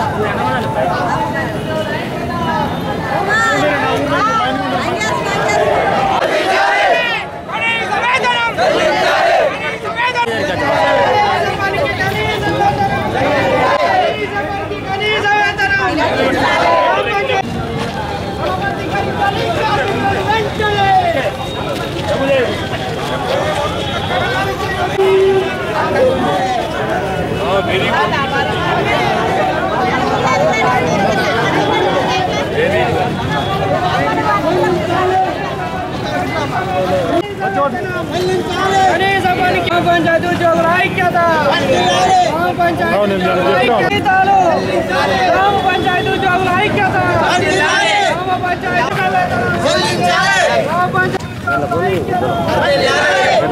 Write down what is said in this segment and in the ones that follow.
పంచాయతీ ఉద్యోగుల ఐక్యత గ్రామ పంచాయతీ ఉద్యోగుల ఐక్యత గ్రామ పంచాయతీ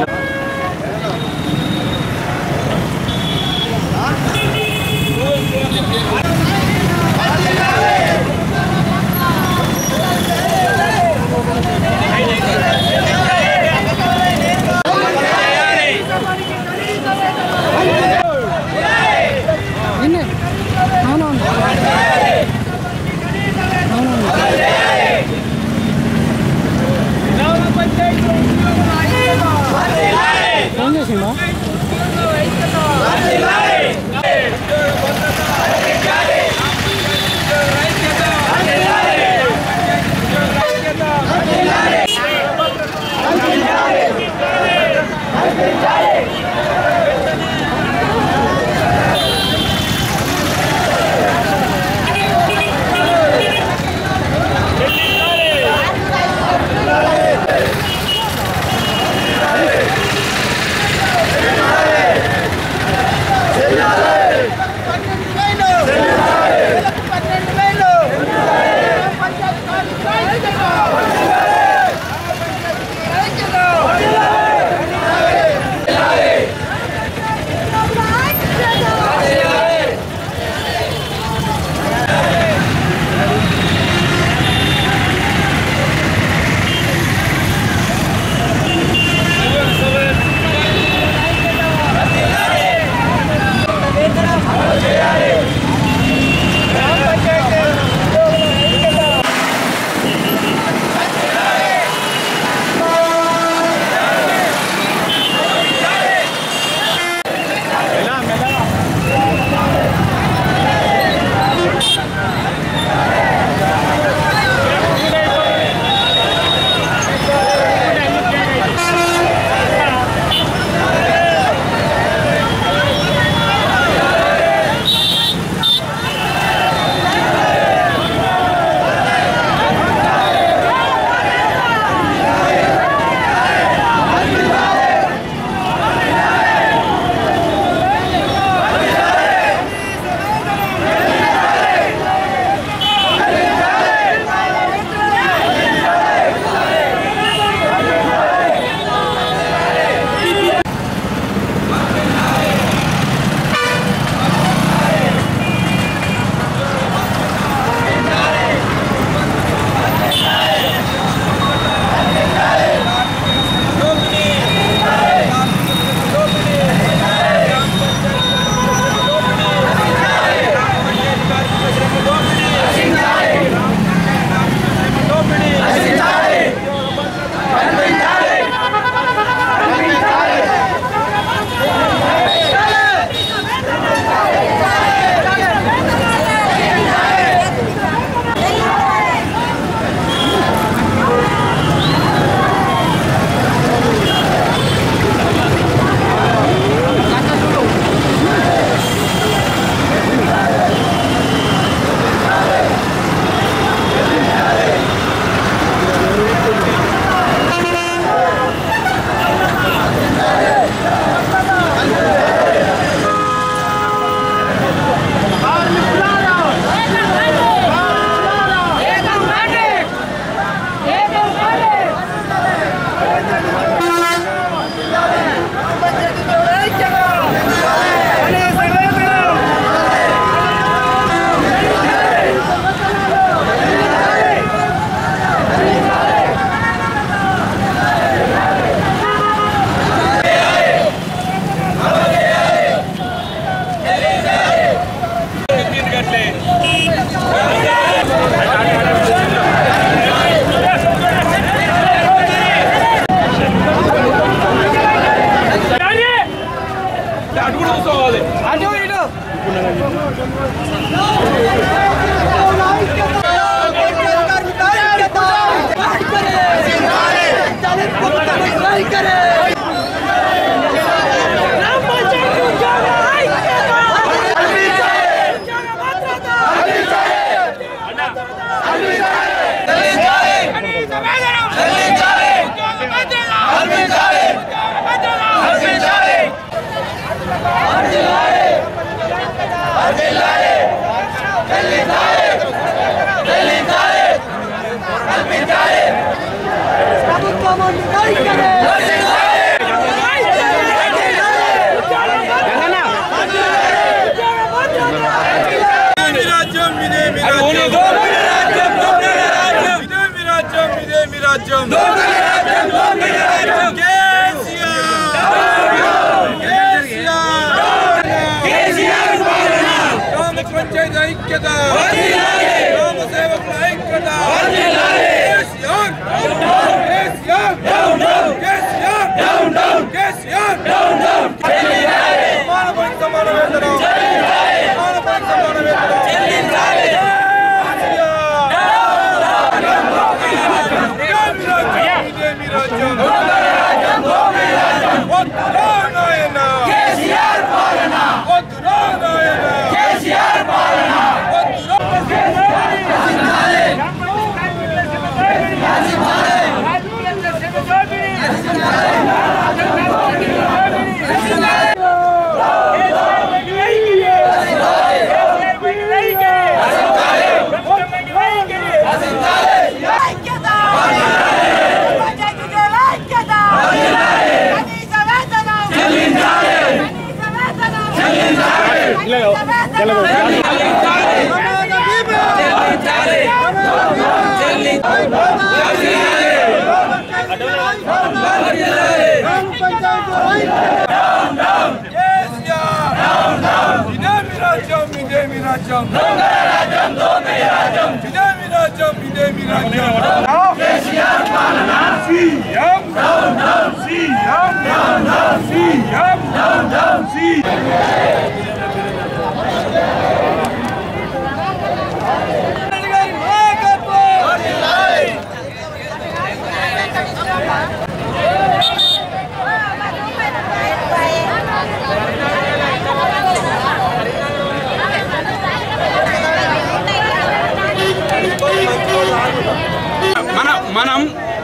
మనం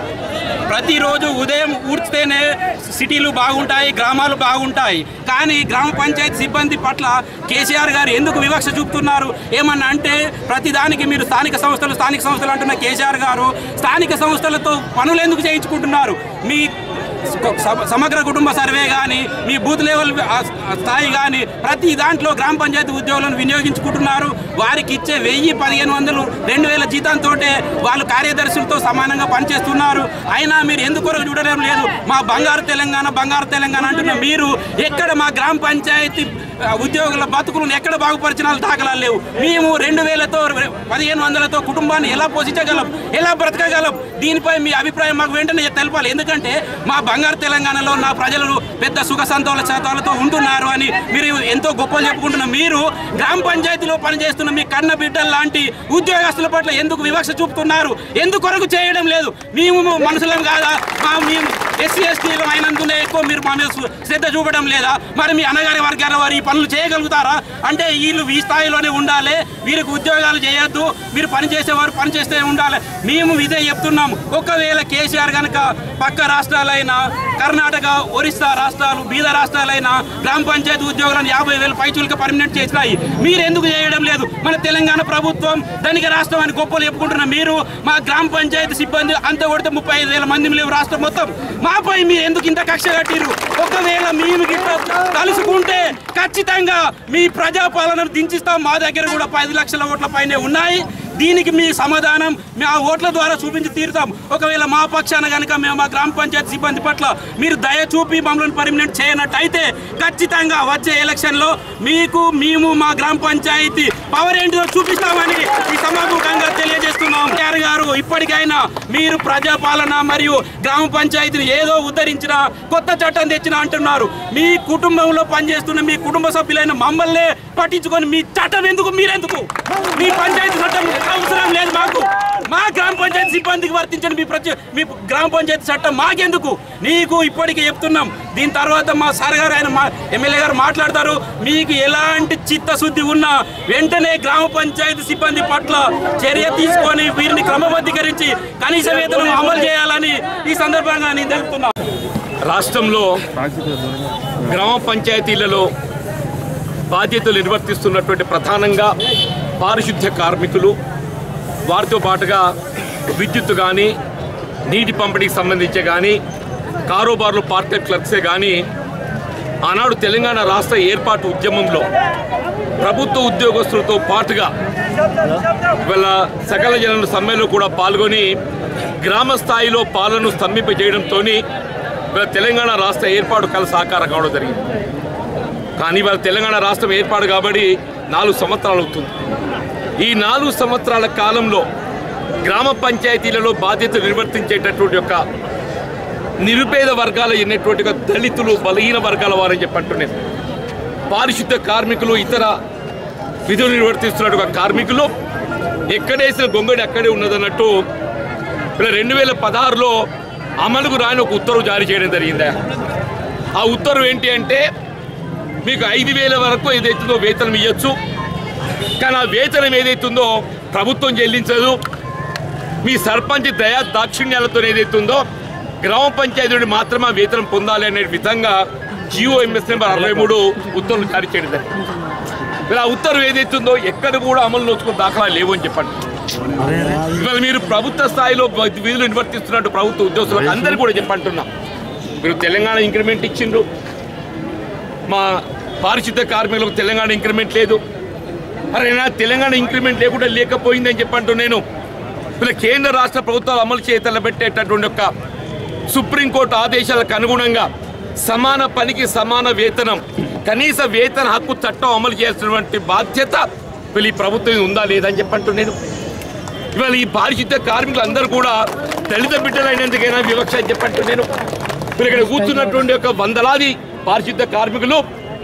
ప్రతిరోజు ఉదయం ఊడ్చితేనే సిటీలు బాగుంటాయి, గ్రామాలు బాగుంటాయి. కానీ గ్రామ పంచాయతీ సిబ్బంది పట్ల కేసీఆర్ గారు ఎందుకు వివక్ష చూపుతున్నారు? ఏమన్నా అంటే ప్రతిదానికి మీరు స్థానిక సంస్థలు అంటున్న కేసీఆర్ గారు స్థానిక సంస్థలతో పనులు ఎందుకు చేయించుకుంటున్నారు? మీ సమగ్ర కుటుంబ సర్వే కానీ, మీ బూత్ లెవెల్ స్థాయి కానీ ప్రతి దాంట్లో గ్రామ పంచాయతీ ఉద్యోగులను వినియోగించుకుంటున్నారు. వారికి ఇచ్చే 1000-1500 2000 జీతంతో వాళ్ళు కార్యదర్శులతో సమానంగా పనిచేస్తున్నారు. అయినా మీరు ఎందుకు చూడడం లేదు? మా బంగారు తెలంగాణ అంటున్న మీరు ఎక్కడ మా గ్రామ పంచాయతీ ఉద్యోగుల బతుకులను ఎక్కడ బాగుపరిచినాలు దాఖలాలు లేవు. మేము 2000తో 1500తో కుటుంబాన్ని ఎలా పోషించగలం, ఎలా బ్రతకగలం? దీనిపై మీ అభిప్రాయం మాకు వెంటనే తెలపాలి. ఎందుకంటే మా బంగారు తెలంగాణలో నా ప్రజలు పెద్ద సుఖ సంతోషాలతో ఉంటున్నారు అని మీరు ఎంతో గొప్పలు చెప్పుకుంటున్న మీరు గ్రామ పంచాయతీలో పనిచేస్తున్న మీ కన్న బిడ్డల లాంటి ఉద్యోగస్తుల పట్ల ఎందుకు వివక్ష చూపుతున్నారు? ఎందుకొరకు చేయడం లేదు? మేము మనుషులం కాదా? మేము ఎస్సీ ఎస్టీలు అయినందునే ఎక్కువ మీరు మా మీద శ్రద్ధ చూపడం లేదా? మరి మీ అన్నగారి వర్గాల వారు ఈ పనులు చేయగలుగుతారా? అంటే వీళ్ళు ఈ స్థాయిలోనే ఉండాలి, వీరికి ఉద్యోగాలు చేయొద్దు, మీరు పనిచేసేవారు పనిచేస్తే ఉండాలి. మేము ఇదే చెప్తున్నాము. ఒకవేళ కేసీఆర్ కనుక పక్క రాష్ట్రాలైన కర్ణాటక, ఒరిస్సా రాష్ట్రాలు, బీదర్ రాష్ట్రాలైన గ్రామ పంచాయతీ ఉద్యోగులను 50,000 పైచులుగా పర్మనెంట్ చేసినాయి. మీరు ఎందుకు చేయడం లేదు? మన తెలంగాణ ప్రభుత్వం ధనిక రాష్ట్రం అని గొప్పలు చెప్పుకుంటున్న మీరు మా గ్రామ పంచాయతీ సిబ్బంది అంత కొడితే 35,000 మంది లేవు రాష్ట్రం మొత్తం. మాపై మీరు ఎందుకు ఇంత కక్ష కట్టిరు? ఒకవేళ మేము తలుసుకుంటే ఖచ్చితంగా మీ ప్రజాపాలనను దించిస్తాం. మా దగ్గర కూడా 10 లక్షల ఓట్ల పైనే ఉన్నాయి. దీనికి మీ సమాధానం మా ఓట్ల ద్వారా చూపించి తీరుతాం. ఒకవేళ మా పక్షాన కనుక మేము మా గ్రామ పంచాయతీ సిబ్బంది పట్ల మీరు దయ చూపి మమ్మల్ని పర్మినెంట్ చేయనట్టయితే ఖచ్చితంగా వచ్చే ఎలక్షన్లో మీకు మేము మా గ్రామ పంచాయతీ పవర్ ఏంటిదో చూపిస్తామని ఈ సమాముఖంగా తెలియజేస్తున్నాం. కేఆర్ గారు ఇప్పటికైనా మీరు ప్రజాపాలన మరియు గ్రామ పంచాయతీని ఏదో ఉద్ధరించిన కొత్త చట్టం తెచ్చిన అంటున్నారు. మీ కుటుంబంలో పనిచేస్తున్న మీ కుటుంబ సభ్యులైన మమ్మల్ని పట్టించుకొని మీ చట్టం ఎందుకు మీరెందుకు మీ పంచాయతీ చట్టం అవసరం లేదు మాకు. మా గ్రామ పంచాయతీ సిబ్బందికి వర్తించండి మీ గ్రామ పంచాయతీ చట్టం మాకెందుకు. నీకు ఇప్పటికే చెప్తున్నాం. దీని తర్వాత మా సార్ గారు ఆయన మా ఎమ్మెల్యే గారు మాట్లాడతారు. మీకు ఎలాంటి చిత్తశుద్ధి ఉన్నా వెంటనే గ్రామ పంచాయతీ సిబ్బంది పట్ల చర్య తీసుకొని వీరిని క్రమబద్ధీకరించి కనీస వేతనం అమలు చేయాలని ఈ సందర్భంగా నేను తెలుపుతున్నా. రాష్ట్రంలో గ్రామ పంచాయతీలలో బాధ్యతలు నిర్వర్తిస్తున్నటువంటి ప్రధానంగా పారిశుద్ధ్య కార్మికులు, వారితో పాటుగా విద్యుత్ కానీ నీటి పంపిణీకి సంబంధించి కానీ కారోబార్లు పార్ట్ టైం క్లర్క్సే కానీ ఆనాడు తెలంగాణ రాష్ట్ర ఏర్పాటు ఉద్యమంలో ప్రభుత్వ ఉద్యోగస్తులతో పాటుగా వీళ్ళ సకల జనుల సమ్మెలో కూడా పాల్గొని గ్రామ స్థాయిలో పాలనను స్తంభింపజేయడంతో వీళ్ళ తెలంగాణ రాష్ట్ర ఏర్పాటు కల సాకారం కావడం జరిగింది. కానీ వాళ్ళ తెలంగాణ రాష్ట్రం ఏర్పాటు కాబట్టి 4 సంవత్సరాలు అవుతుంది. ఈ 4 సంవత్సరాల కాలంలో గ్రామ పంచాయతీలలో బాధ్యతలు నిర్వర్తించేటటువంటి యొక్క నిరుపేద వర్గాలు ఎన్నటువంటి దళితులు, బలహీన వర్గాల వారని చెప్పంటున్నారు. పారిశుద్ధ కార్మికులు, ఇతర విధులు నిర్వర్తిస్తున్నటువంటి కార్మికులు ఎక్కడేసిన గొంగడి అక్కడే ఉన్నదన్నట్టు 2016లో అమలుకు రాని ఒక ఉత్తర్వు జారీ చేయడం జరిగింది. ఆ ఉత్తర్వు ఏంటి అంటే మీకు 5,000 వరకు ఏదైతుందో వేతనం ఇవ్వచ్చు, కానీ ఆ వేతనం ఏదైతుందో ప్రభుత్వం చెల్లించదు. మీ సర్పంచ్ దయా దాక్షిణ్యాలతో ఏదైతుందో గ్రామ పంచాయతీ నుండి మాత్రమే వేతనం పొందాలి అనే విధంగా GOMS నెంబర్ 63 ఉత్తర్వులు జారీ చేయడం జరిగింది. ఇలా ఉత్తర్వు ఏదైతుందో ఎక్కడ కూడా అమలు నోచుకుని దాఖలా లేవు అని చెప్పండి. ఇవాళ మీరు ప్రభుత్వ స్థాయిలో విధులు నిర్వర్తిస్తున్నట్టు ప్రభుత్వ ఉద్యోగులకు అందరూ కూడా చెప్పంటున్నాం. మీరు తెలంగాణ ఇంక్రిమెంట్ ఇచ్చిండ్రు, మా పారిశుద్ధ కార్మికులకు తెలంగాణ ఇంక్రిమెంట్ లేదు. అరే నా తెలంగాణ ఇంక్రిమెంట్ లేకుండా లేకపోయిందని చెప్పంటూ నేను ఇలా కేంద్ర రాష్ట్ర ప్రభుత్వాలు అమలు చేయతలబెట్టేటటువంటి యొక్క సుప్రీంకోర్టు ఆదేశాలకు అనుగుణంగా సమాన పనికి సమాన వేతనం, కనీస వేతన హక్కు చట్టం అమలు చేస్తున్నటువంటి బాధ్యత వీళ్ళు ఈ ప్రభుత్వం ఉందా లేదని చెప్పంటూ నేను ఇవాళ ఈ పారిశుద్ధ కార్మికులు అందరూ కూడా దళిత బిడ్డలైనందుకైనా వివక్ష అని చెప్పంటూ నేను ఇక్కడ కూర్చున్నటువంటి యొక్క వందలాది పారిశుద్ధ కార్మికులు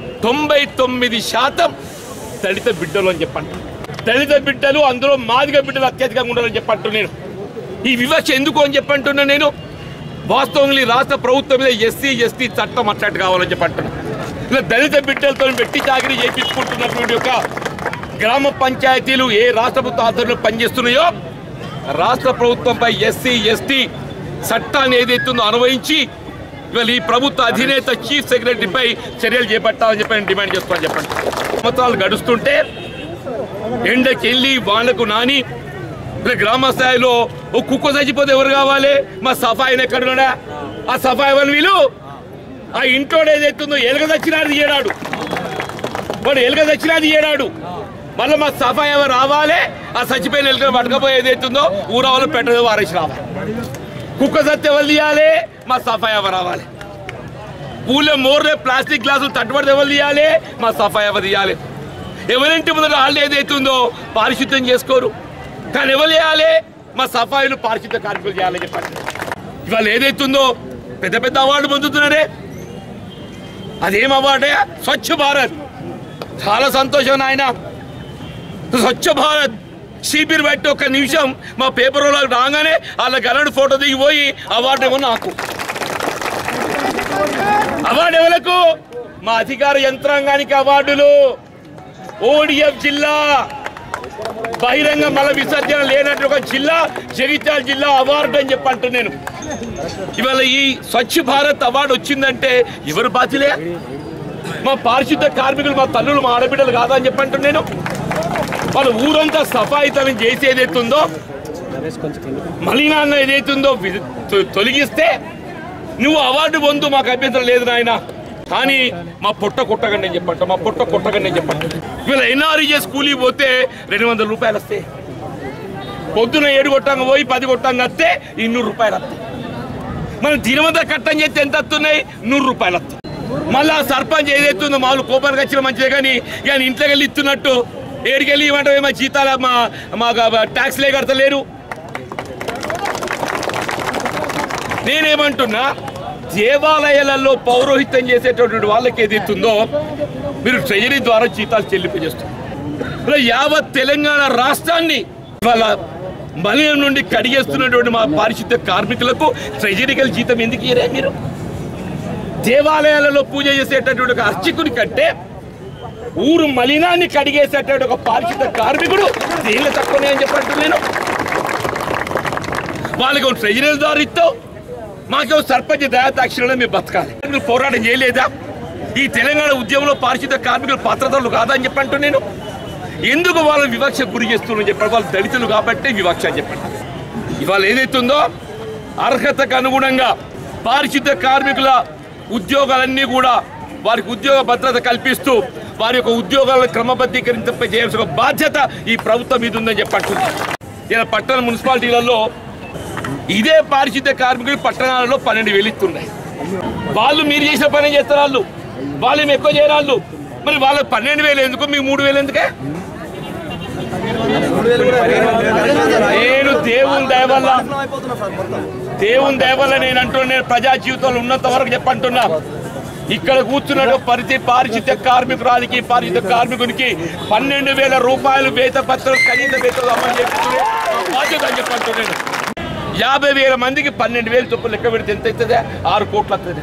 99% దళిత బిడ్డలు అని చెప్పండి. దళిత బిడ్డలు, అందులో మాదిగ బిడ్డలు అత్యధికంగా ఉండాలని చెప్పంటూ నేను ఈ వివక్ష ఎందుకు అని చెప్పంటున్నా నేను. వాస్తవంగా రాష్ట్ర ప్రభుత్వం మీద SC ST చట్టం అట్లాంటి కావాలని చెప్పంటున్నా. ఇలా దళిత బిడ్డలతో వెట్టి చాకరీ చేయించుకుంటున్నటువంటి యొక్క గ్రామ పంచాయతీలు ఏ రాష్ట్ర ప్రభుత్వ ఆధ్వర్యంలో పనిచేస్తున్నాయో రాష్ట్ర ప్రభుత్వంపై SC ST చట్టాన్ని ఏదైతుందో అనువయించి ఇవాళ ఈ ప్రభుత్వ అధినేత చీఫ్ సెక్రటరీపై చర్యలు చేపట్టాలని చెప్పి డిమాండ్ చేస్తామని చెప్పండి. సంవత్సరాలు గడుస్తుంటే ఎండకెళ్ళి వాళ్లకు నాని గ్రామ స్థాయిలో ఓ కుక్క చచ్చిపోతే ఎవరు కావాలి? మా సఫాయిని ఎక్కడున్నాడా? ఆ సఫాయి వాళ్ళు వీళ్ళు ఆ ఇంట్లో ఏదైతుందో ఎలుగ దచ్చినాది ఏడాడు, వాడు ఎలుగ దచ్చినాది ఏడాడు. మళ్ళీ మా సఫాయి ఎవరు రావాలి? ఆ చచ్చిపోయిన ఎలుకలు పట్టుకపోయి ఏదైతుందో ఊరవాళ్ళు పెట్టదు వారేసి రావాలి. కుక్క సత్య ఎవరు తీయాలి? మా సఫాయి ఎవరు రావాలి. పూలే మోర్లే ప్లాస్టిక్ గ్లాసులు తట్టుబడి ఎవరు తీయాలి? మా సఫాయి ఎవరు తీయాలి. ఎవరింటి ముందర వాళ్ళు ఏదైతుందో పారిశుద్ధ్యం చేసుకోరు, కానీ ఎవరు చేయాలి? మా సఫాయిలు పారిశుద్ధ కార్మికులు చేయాలని చెప్పండి. ఇవాళ ఏదైతుందో పెద్ద పెద్ద అవార్డు పొందుతున్నారే, అదేం అవార్డే? స్వచ్ఛ భారత్. చాలా సంతోషం నాయన. స్వచ్ఛ భారత్ శిబిర్ పెట్టి ఒక్క నిమిషం మా పేపర్ వాళ్ళకి రాగానే వాళ్ళ గలడు ఫోటో దిగిపోయి అవార్డు ఏమో నాకు. అవార్డు ఎవరకు? మా అధికార యంత్రాంగానికి అవార్డులు. ODF జిల్లా బహిరంగ మల విసర్జన లేనట్టు ఒక జిల్లా జగిత్యాల జిల్లా అవార్డు అని చెప్పంటూ నేను. ఇవాళ ఈ స్వచ్ఛ భారత్ అవార్డు వచ్చిందంటే ఎవరు బాధ్యులే? మా పారిశుద్ధ కార్మికులు, మా తల్లులు, మా ఆడబిడ్డలు కాదని చెప్పంటూ నేను. వాళ్ళ ఊరంతా సఫాయితనం చేసి ఏదైతుందో మలినాన్న ఏదైతుందో తొలగిస్తే నువ్వు అవార్డు పొందు, మాకు అభ్యంతరం లేదు నాయన, కానీ మా పొట్ట కొట్టకండి అని చెప్పంట, మా పొట్ట కొట్టకండి అని చెప్పంట. వీళ్ళ NRES కూలీ పోతే 200 రూపాయలు వస్తాయి. పొద్దున 7 కొట్టంగా పోయి 10 కొట్టంగా వస్తే 200 రూపాయలు వస్తాయి. మనం దినమంతా కట్టం చేస్తే ఎంత వస్తున్నాయి? 100 రూపాయలు వస్తాయి. మళ్ళీ ఆ సర్పంచ్ ఏదైతుందో మామూలు కోపానికి వచ్చిన మంచిదే, కానీ ఇక ఇంట్లోకి వెళ్ళి ఇస్తున్నట్టు ఏడికెళ్ళి ఇవ్వమంటే మా జీతాలు మా ట్యాక్స్లే కడతలేరు. నేనేమంటున్నా, దేవాలయాలలో పౌరోహిత్యం చేసేటటువంటి వాళ్ళకి ఏదైతుందో మీరు ట్రెజరీ ద్వారా జీతాలు చెల్లింపు చేస్తున్నారు. యావత్ తెలంగాణ రాష్ట్రాన్ని వాళ్ళ మలయం నుండి కడిగేస్తున్నటువంటి మా పారిశుద్ధ్య కార్మికులకు ట్రెజరీకల్ జీతం ఎందుకు ఇయ్యరే మీరు? దేవాలయాలలో పూజ చేసేటటువంటి ఒక అర్చకుని కంటే ఊరు మలినాన్ని కడిగేసేటటువంటి ఒక పారిశుద్ధ్య కార్మికుడు దేనిలో తక్కువనే అని చెప్పంటున్నాను నేను. వాళ్ళకి ట్రెజరీ ద్వారా ఇస్తావు, మాకేమో సర్పంచ్ దయాదాక్షిణ్యంలో మేము బతకాలి. మీరు పోరాటం చేయలేదా? ఈ తెలంగాణ ఉద్యమంలో పారిశుద్ధ్య కార్మికులు పాత్రతలు కాదని చెప్పంటూ నేను. ఎందుకు వాళ్ళని వివక్ష గురి చేస్తున్నారని చెప్పండి. వాళ్ళు దళితులు కాబట్టి వివక్ష అని చెప్పండి. ఇవాళ ఏదైతుందో అర్హతకు అనుగుణంగా పారిశుద్ధ్య కార్మికుల ఉద్యోగాలన్నీ కూడా వారికి ఉద్యోగ భద్రత కల్పిస్తూ వారి యొక్క ఉద్యోగాలను క్రమబద్ధీకరించ చేయాల్సిన బాధ్యత ఈ ప్రభుత్వం మీద ఉందని చెప్పంటున్నారు. ఇలా పట్టణ మున్సిపాలిటీలలో ఇదే పారిశుద్ధ్య కార్మికులు పట్టణాలలో 12,000 ఇస్తున్నాయి. వాళ్ళు మీరు చేసిన పని చేస్తారు, వాళ్ళు ఏమి ఎక్కువ చేయరాళ్ళు. మరి వాళ్ళకి 12,000 ఎందుకు, మీకు 3,000 ఎందుకే? నేను దేవుని దయ వల్ల నేను అంటున్నా, నేను ప్రజా జీవితంలో ఉన్నంత వరకు చెప్పంటున్నా, ఇక్కడ కూర్చున్న ప్రతి పారిశుద్ధ్య కార్మికురాలికి పారిశుద్ధ్య కార్మికునికి 12,000 రూపాయలు వేత పత్రం కనీస వేతలు అమలు చేస్తున్నా బాధ్యత అని చెప్పంటున్నాను. 50,000 మందికి 12,000 చొప్పులు లెక్క పెడితే ఎంత అవుతుందా? 6 కోట్లు వస్తుంది.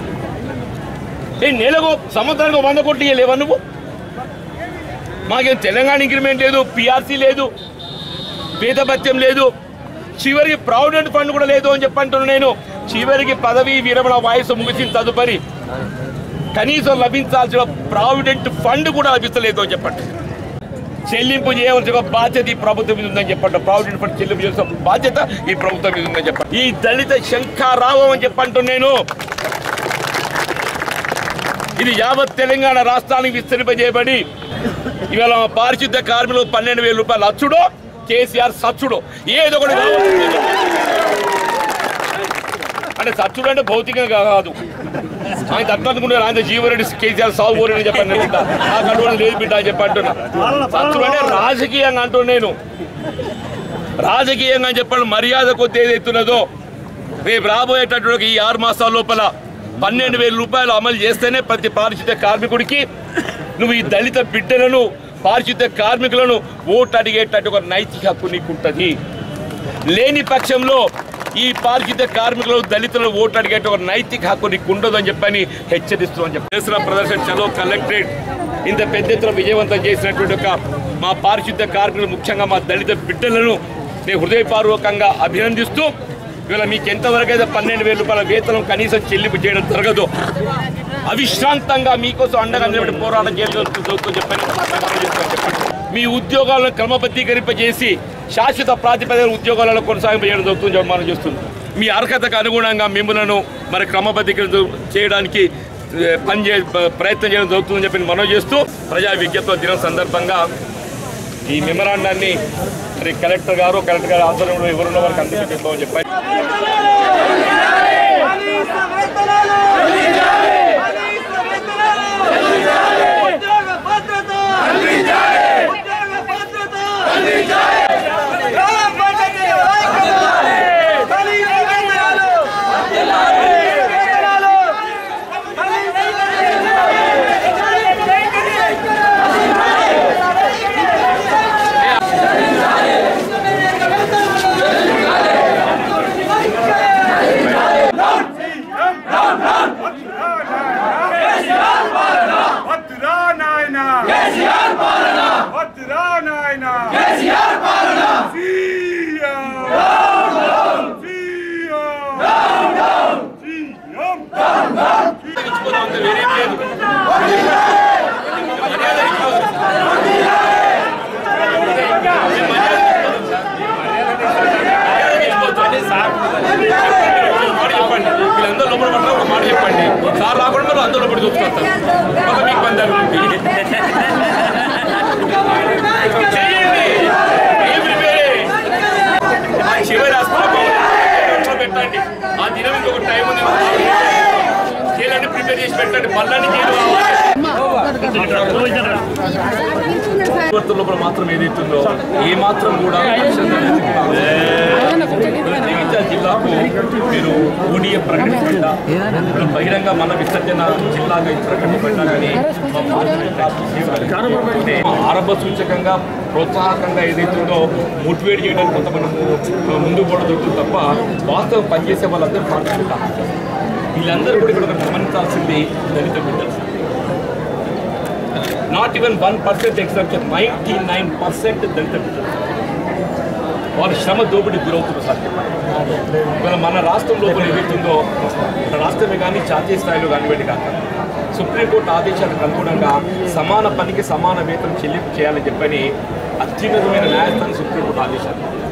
నెలకు సంవత్సరానికి 100 కోట్లు ఇవ్వలేవా నువ్వు? మాకేం తెలంగాణ ఇంక్రిమెంట్ లేదు, పిఆర్సీ లేదు, వేతభత్యం లేదు, చివరికి ప్రావిడెంట్ ఫండ్ కూడా లేదు అని చెప్పంటున్నాను నేను. చివరికి పదవీ విరమణ వయసు ముగిసిన తదుపరి కనీసం లభించాల్సిన ప్రావిడెంట్ ఫండ్ కూడా లభిస్తలేదు అని చెప్పండి. చెల్లింపు చేయవలసిన బాధ్యత ఈ ప్రభుత్వం మీద ఉందని చెప్పండి. ప్రావిడెంట్ ఫండ్ చెల్లింపు చేయాల్సిన బాధ్యత ఈ ప్రభుత్వం మీద ఉందని చెప్పండి. ఈ దళిత శంఖారావం అని చెప్పంటున్నాను నేను. ఇది యావత్ తెలంగాణ రాష్ట్రానికి విస్తరింపజేయబడి ఇవాళ పారిశుద్ధ్య కార్మికులు 12,000 రూపాయలు అచ్చుడో కేసీఆర్ సచ్చుడో ఏదో ఒకటి అంటే సచ్చుడు అంటే భౌతికంగా కాదు. ఆయన తట్టుకుంటే ఆయన జీవరెడ్డి కేసీఆర్ సాగు పోరని చెప్పండి. ఆ కంట్రోల్ లేదు బిడ్డ అని చెప్పి అంటున్నా. సచ్చుడు అంటే రాజకీయంగా అంటున్నా నేను. రాజకీయంగా చెప్పండి, మర్యాద కొద్ది ఏదైతున్నదో రేపు రాబోయేటటువంటి ఈ 6 మాసాల లోపల 12,000 రూపాయలు అమలు చేస్తేనే ప్రతి పారిశుద్ధ్య కార్మికుడికి నువ్వు ఈ దళిత బిడ్డలను పారిశుద్ధ్య కార్మికులను ఓటు అడిగేటట్టు ఒక నైతిక హక్కు నీకుంటుంది. లేని పక్షంలో ఈ పారిశుద్ధ్య కార్మికులు దళితులను ఓటు అడిగేట ఒక నైతిక హక్కు నీకు ఉండదు అని చెప్పని హెచ్చరిస్తున్నామని చెప్పి చేసిన ప్రదర్శన చలో కలెక్టరేట్ ఇంత పెద్ద ఎత్తున విజయవంతం చేసినటువంటి ఒక మా పారిశుద్ధ్య కార్మికులు ముఖ్యంగా మా దళిత బిడ్డలను నేను హృదయపూర్వకంగా అభినందిస్తూ ఇవాళ మీకు ఎంతవరకు అయితే 12,000 రూపాయల వేతనం కనీసం చెల్లింపు చేయడం జరగదు. అవిశ్రాంతంగా మీకోసం అండగా నిలబడి పోరాటం చేయడం చెప్పండి. మీ ఉద్యోగాలను క్రమబద్ధీకరింపజేసి శాశ్వత ప్రాతిపదికన ఉద్యోగాలలో కొనసాగింపజేయడం జరుగుతుంది మనం చూస్తున్నాం. మీ అర్హతకు అనుగుణంగా మిమ్మల్ని మరి క్రమబద్ధీకరణ చేయడానికి ప్రయత్నం చేయడం జరుగుతుందని చెప్పి మనం చేస్తూ ప్రజా విజ్ఞప్తి దినం సందర్భంగా ఈ మెమరాండాన్ని మరి కలెక్టర్ గారు ఆధ్వర్యంలో ఎవరున్న వారికి అందజేస్తామని చెప్పారు. వీళ్ళందరూ లోపల పట్ల ఒక మాట చెప్పండి. సార్ రాకుండా మీరు అందరూ లోపల చూసుకొస్తారు. ఒక మీకు పందారు చేయండి. మల్లని జైలు పరివర్తనలో మాత్రం ఏదైతుందో ఏ మాత్రం కూడా జగిత్యాల జిల్లాకు మీరు ఓడిఎం ప్రకటించకుండా బహిరంగ మన విసర్జన జిల్లాగా ప్రకటించబడ్డా కానీ ఆరంభ సూచకంగా ప్రోత్సాహకంగా ఏదైతుందో మోటివేట్ చేయడానికి కొంతమంది ముందుకు కూడా దొరుకుతుంది తప్ప వాస్తవం పనిచేసే వాళ్ళందరూ పార్టీ కాదు. వీళ్ళందరూ కూడా ఇక్కడ గమనించాల్సింది దళిత బిడ్డలు. నాట్ ఈవెన్ 1% ఎగ్జామ్షన్, 99% దళిత బిడ్డలు వారి శ్రమ దోపిడీ గురవుతున్నారు సార్. ఇవాళ మన రాష్ట్రం లోపల ఏదైతుందో రాష్ట్రమే కానీ జాతీయ స్థాయిలో కానివ్వండి కాదు సుప్రీంకోర్టు ఆదేశాలకు అనుగుణంగా సమాన పనికి సమాన వేతనం చెల్లింపు చేయాలని చెప్పని అత్యున్నతమైన న్యాయస్థానం సుప్రీంకోర్టు ఆదేశాలు